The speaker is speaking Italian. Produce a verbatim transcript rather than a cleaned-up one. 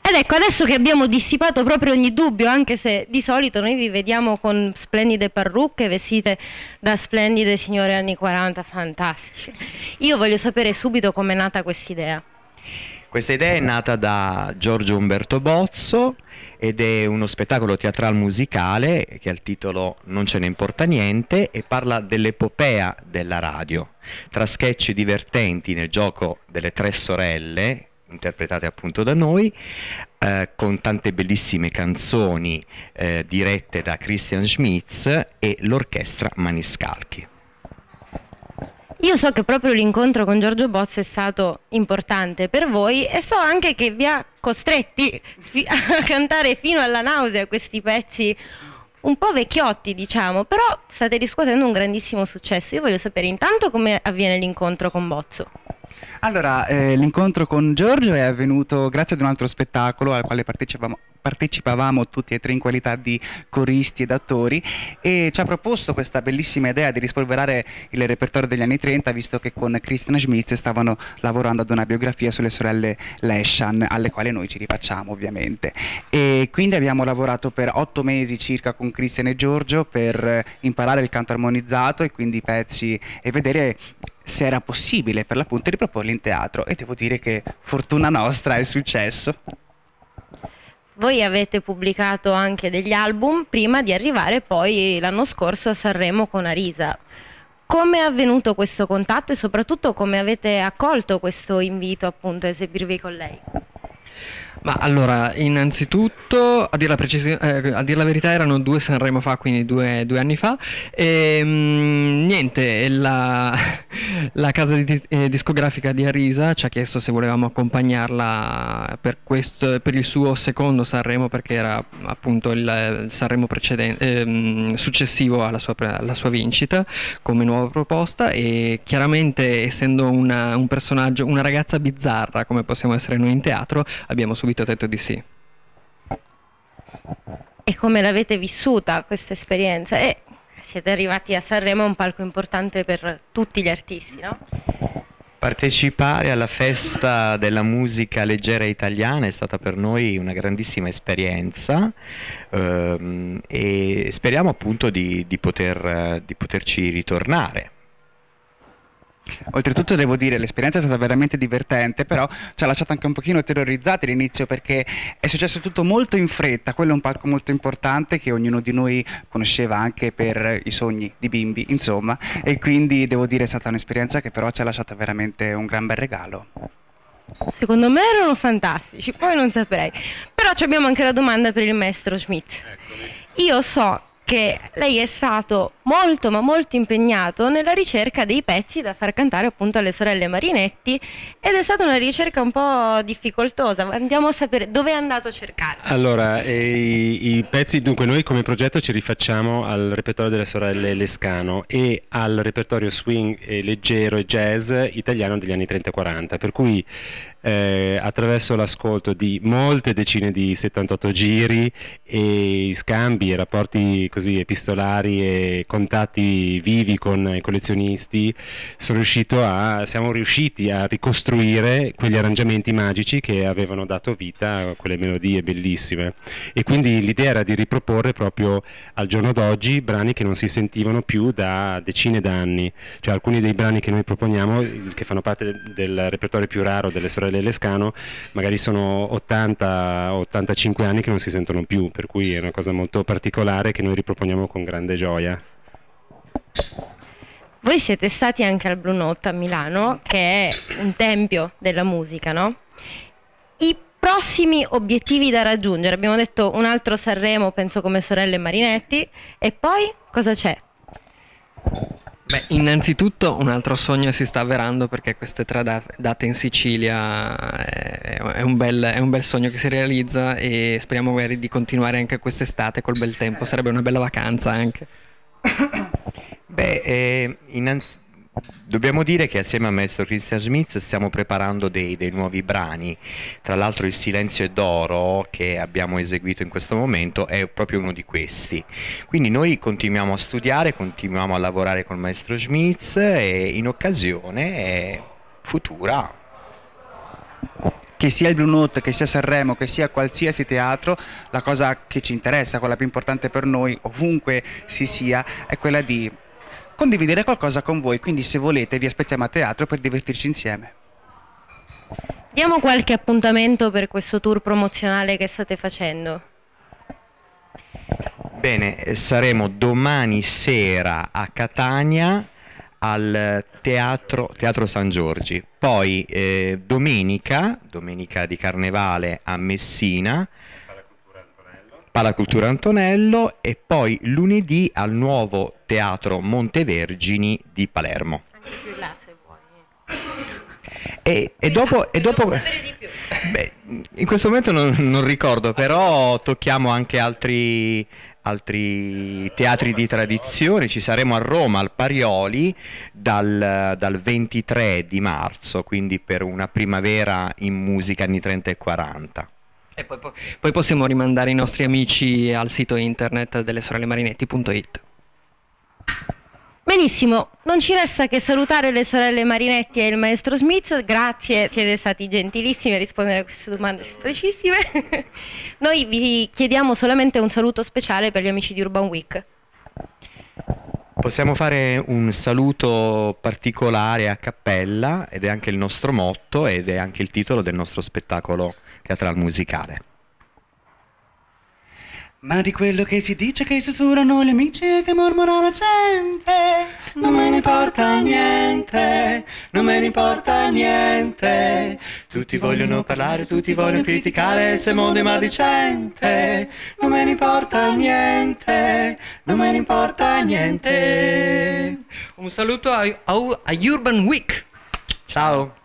Ed ecco, adesso che abbiamo dissipato proprio ogni dubbio, anche se di solito noi vi vediamo con splendide parrucche, vestite da splendide signore anni quaranta, fantastiche, io voglio sapere subito com'è nata quest'idea. Questa idea è nata da Giorgio Umberto Bozzo ed è uno spettacolo teatral musicale che ha il titolo Non ce ne importa niente e parla dell'epopea della radio, tra sketch divertenti nel gioco delle tre sorelle, interpretate appunto da noi, eh, con tante bellissime canzoni eh, dirette da Christian Schmitz e l'orchestra Maniscalchi. Io so che proprio l'incontro con Giorgio Bozzo è stato importante per voi e so anche che vi ha costretti a cantare fino alla nausea questi pezzi un po' vecchiotti, diciamo, però state riscuotendo un grandissimo successo. Io voglio sapere intanto come avviene l'incontro con Bozzo. Allora, eh, l'incontro con Giorgio è avvenuto grazie ad un altro spettacolo al quale partecipavamo, partecipavamo tutti e tre in qualità di coristi ed attori, e ci ha proposto questa bellissima idea di rispolverare il repertorio degli anni trenta, visto che con Christian Schmitz stavano lavorando ad una biografia sulle sorelle Leschan, alle quali noi ci rifacciamo ovviamente. E quindi abbiamo lavorato per otto mesi circa con Christian e Giorgio per imparare il canto armonizzato e quindi i pezzi, e vedere se era possibile per l'appunto riproporli in teatro, e devo dire che fortuna nostra è successo. Voi avete pubblicato anche degli album prima di arrivare poi l'anno scorso a Sanremo con Arisa. Come è avvenuto questo contatto e soprattutto come avete accolto questo invito appunto a esibirvi con lei? Ma allora, innanzitutto, a dire la, eh, a dire la verità, erano due Sanremo fa, quindi due, due anni fa, e mh, niente, la, la casa di, eh, discografica di Arisa ci ha chiesto se volevamo accompagnarla per, questo, per il suo secondo Sanremo, perché era appunto il, il Sanremo precedente, eh, successivo alla sua, alla sua vincita, come nuova proposta, e chiaramente essendo una, un personaggio, una ragazza bizzarra come possiamo essere noi in teatro, abbiamo subito ho detto di sì. E come l'avete vissuta questa esperienza? E siete arrivati a Sanremo, un palco importante per tutti gli artisti, no? Partecipare alla festa della musica leggera italiana è stata per noi una grandissima esperienza, ehm, e speriamo appunto di, di, poter, di poterci ritornare. Oltretutto devo dire, l'esperienza è stata veramente divertente, però ci ha lasciato anche un pochino terrorizzati all'inizio, perché è successo tutto molto in fretta. Quello è un palco molto importante che ognuno di noi conosceva anche per i sogni di bimbi, insomma, e quindi devo dire è stata un'esperienza che però ci ha lasciato veramente un gran bel regalo. Secondo me erano fantastici, poi non saprei. Però abbiamo anche la domanda per il maestro Schmitz. Io so che lei è stato molto ma molto impegnato nella ricerca dei pezzi da far cantare appunto alle sorelle Marinetti, ed è stata una ricerca un po' difficoltosa. Andiamo a sapere dove è andato a cercare. Allora, eh, i, i pezzi, dunque noi come progetto ci rifacciamo al repertorio delle sorelle Lescano e al repertorio swing e leggero e jazz italiano degli anni trenta quaranta, per cui eh, attraverso l'ascolto di molte decine di settantotto giri e scambi e rapporti così epistolari e contatti vivi con i collezionisti, sono riuscito a, siamo riusciti a ricostruire quegli arrangiamenti magici che avevano dato vita a quelle melodie bellissime, e quindi l'idea era di riproporre proprio al giorno d'oggi brani che non si sentivano più da decine d'anni, cioè alcuni dei brani che noi proponiamo, che fanno parte del repertorio più raro delle sorelle Lescano, magari sono ottanta ottantacinque anni che non si sentono più, per cui è una cosa molto particolare che noi riproponiamo con grande gioia. Voi siete stati anche al Blue Note a Milano, che è un tempio della musica, no? I prossimi obiettivi da raggiungere, abbiamo detto un altro Sanremo, penso come sorelle Marinetti, e poi cosa c'è? Beh, innanzitutto un altro sogno si sta avverando, perché queste tre date, date in Sicilia è, è, un bel, è un bel sogno che si realizza, e speriamo magari di continuare anche quest'estate col bel tempo, sarebbe una bella vacanza anche. Beh, eh, innanzitutto dobbiamo dire che assieme al maestro Christian Schmitz stiamo preparando dei, dei nuovi brani. Tra l'altro Il silenzio è d'oro, che abbiamo eseguito in questo momento, è proprio uno di questi. Quindi noi continuiamo a studiare, continuiamo a lavorare con il maestro Schmitz, e in occasione futura che sia il Blue Note, che sia Sanremo, che sia qualsiasi teatro, la cosa che ci interessa, quella più importante per noi, ovunque si sia, è quella di condividere qualcosa con voi. Quindi se volete vi aspettiamo a teatro per divertirci insieme. Diamo qualche appuntamento per questo tour promozionale che state facendo. Bene, saremo domani sera a Catania al Teatro, Teatro San Giorgi, poi eh, domenica, domenica di Carnevale a Messina, Palacultura Antonello, e poi lunedì al nuovo Teatro Montevergini di Palermo. Anche più là se vuoi. E, e dopo... E dopo beh, in questo momento non, non ricordo, però tocchiamo anche altri... altri teatri di tradizione. Ci saremo a Roma al Parioli dal, dal ventitré di marzo, quindi per una primavera in musica anni trenta e quaranta. E poi, poi, poi possiamo rimandare i nostri amici al sito internet delle sorelle marinetti punto it. Benissimo, non ci resta che salutare le sorelle Marinetti e il maestro Smith. Grazie, siete stati gentilissimi a rispondere a queste domande semplicissime. Noi vi chiediamo solamente un saluto speciale per gli amici di Urban Week. Possiamo fare un saluto particolare a cappella, ed è anche il nostro motto ed è anche il titolo del nostro spettacolo teatrale musicale. Ma di quello che si dice, che sussurrano gli amici e che mormora la gente, non me ne importa niente, non me ne importa niente. Tutti vogliono parlare, tutti vogliono criticare, se il mondo è maledicente. Non me ne importa niente, non me ne importa niente. Un saluto a, a, a Urban Week. Ciao!